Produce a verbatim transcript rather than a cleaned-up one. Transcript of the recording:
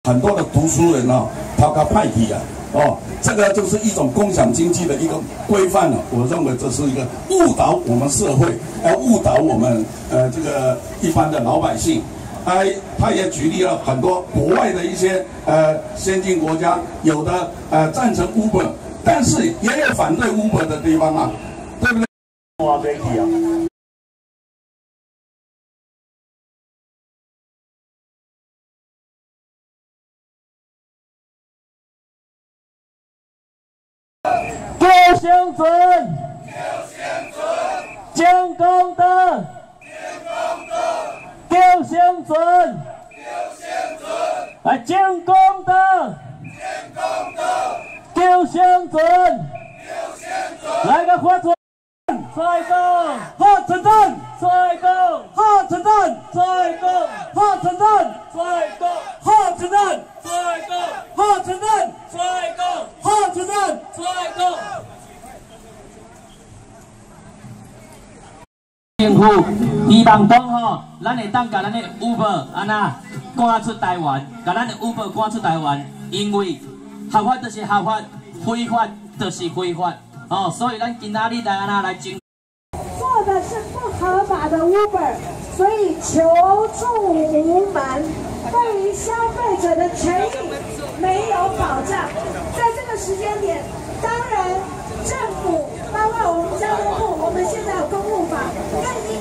很多的读书人啊，他个派系啊，哦，这个就是一种共享经济的一个规范了。我认为这是一个误导我们社会，呃，误导我们呃这个一般的老百姓。哎，他也举例了很多国外的一些呃先进国家，有的呃赞成 Uber， 但是也有反对 Uber 的地方啊，对不对？哇，媒体啊。 救生准，建功德，救生准，来建功德，救生准，来个火腿，帅哥，好成战，帅哥，好成战，帅哥，好成战，帅哥，好成战，帅哥，好成战，帅哥，好成战，帅哥。 政府希望讲吼，咱会当甲咱的 Uber 安那赶出台湾，甲咱的 Uber 赶出台湾，因为合法就是合法，非法就是非法哦，所以咱今仔日来安那来争。 做的是不合法的 Uber， 所以求助无门，对于消费者的权益没有保障。在这个时间点，当然政府包括我们交通部，我们现在有公务法，更